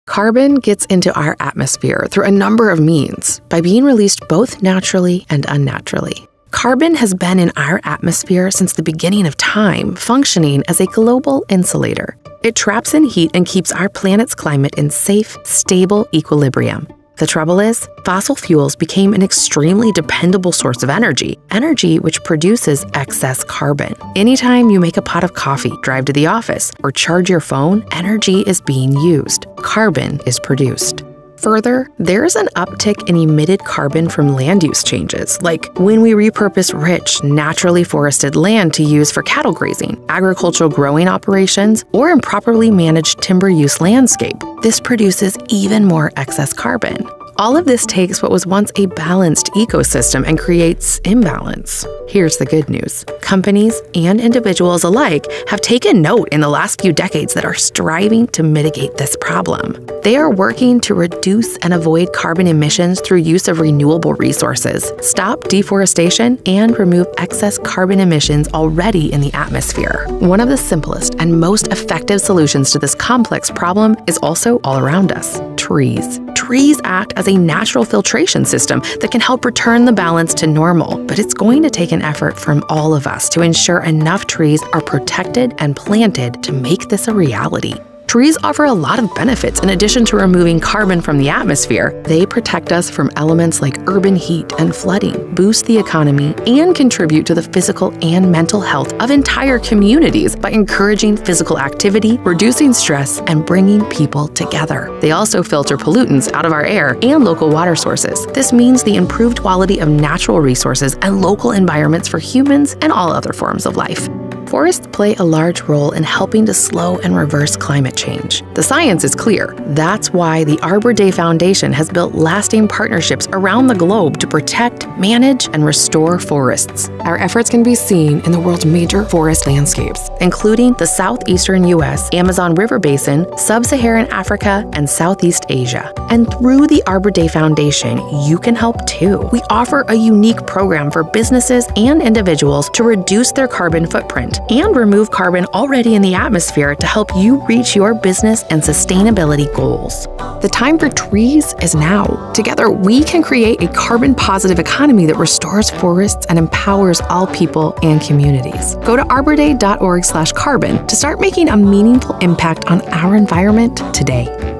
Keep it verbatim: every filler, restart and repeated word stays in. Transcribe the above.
Carbon gets into our atmosphere through a number of means by being released both naturally and unnaturally. Carbon has been in our atmosphere since the beginning of time, functioning as a global insulator. It traps in heat and keeps our planet's climate in safe, stable equilibrium. The trouble is, fossil fuels became an extremely dependable source of energy, energy which produces excess carbon. Anytime you make a pot of coffee, drive to the office, or charge your phone, energy is being used. Carbon is produced. Further, there's an uptick in emitted carbon from land use changes, like when we repurpose rich, naturally forested land to use for cattle grazing, agricultural growing operations, or improperly managed timber use landscape. This produces even more excess carbon. All of this takes what was once a balanced ecosystem and creates imbalance. Here's the good news. Companies and individuals alike have taken note in the last few decades that are striving to mitigate this problem. They are working to reduce and avoid carbon emissions through use of renewable resources, stop deforestation, and remove excess carbon emissions already in the atmosphere. One of the simplest and most effective solutions to this complex problem is also all around us: trees. Trees act as a natural filtration system that can help return the balance to normal, but it's going to take an effort from all of us to ensure enough trees are protected and planted to make this a reality. Trees offer a lot of benefits in addition to removing carbon from the atmosphere. They protect us from elements like urban heat and flooding, boost the economy, and contribute to the physical and mental health of entire communities by encouraging physical activity, reducing stress, and bringing people together. They also filter pollutants out of our air and local water sources. This means the improved quality of natural resources and local environments for humans and all other forms of life. Forests play a large role in helping to slow and reverse climate change. The science is clear. That's why the Arbor Day Foundation has built lasting partnerships around the globe to protect, manage, and restore forests. Our efforts can be seen in the world's major forest landscapes, including the southeastern U S, Amazon River Basin, Sub-Saharan Africa, and Southeast Asia. And through the Arbor Day Foundation, you can help too. We offer a unique program for businesses and individuals to reduce their carbon footprint and remove carbon already in the atmosphere to help you reach your business and sustainability goals. The time for trees is now. Together, we can create a carbon-positive economy that restores forests and empowers all people and communities. Go to arbor day dot org slash carbon to start making a meaningful impact on our environment today.